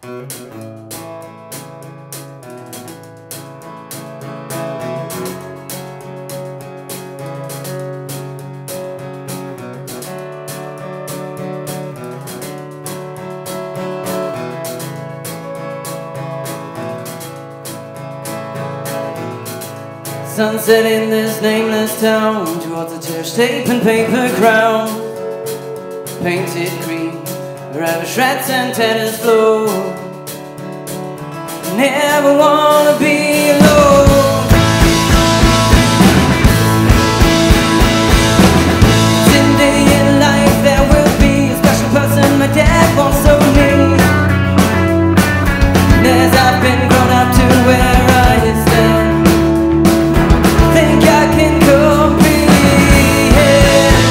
Sunset in this nameless town, towards the church tape and paper crown, painted green, wherever shreds and tatters flow. Never wanna be alone. Someday in life there will be a special person my dad wants so near. And as I've been grown up to where I stand, think I can comprehend.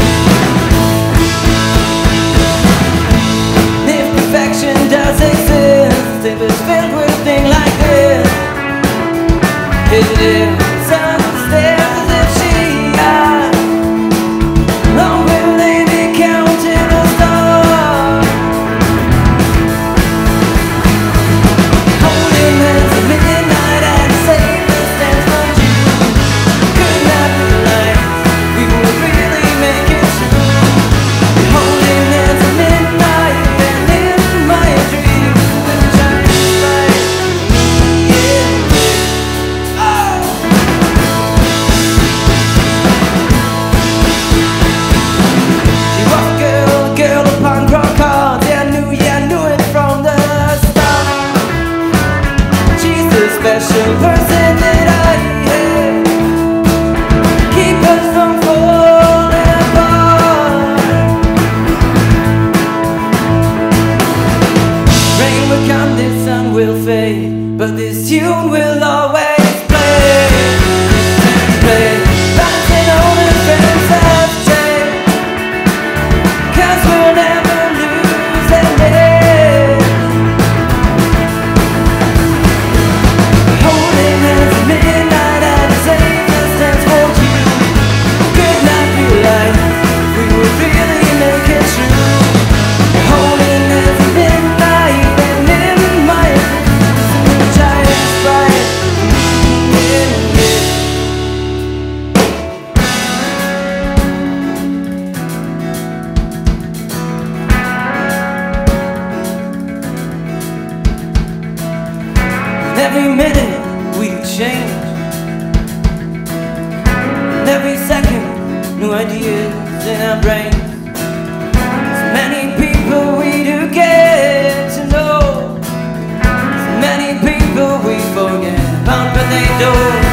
If perfection does exist, if it's filled with a thing like this, it lives upstairs as if she died. Long will they be counting the stars, holding hands at midnight and safe distance from you. Could not be like we would really make it true. Holding hands at midnight and in my dreams, with shining light, me and you. Oh! She was a girl upon rock cards. Yeah, I knew it from the start. She's the special person that I had, keep us from falling apart. Rain will come, the sun will fade, but this tune will always play. Bouncing on the fence of change, 'cause we'll never lose and live. Holding hands at midnight at a safe distance for you. Could not be like we would really make it true. Holding hands at midnight and in my dreams, giant sprite. Every minute we change, and every second new ideas in our brains. So many people we do get to know, so many people we forget about, but they don't.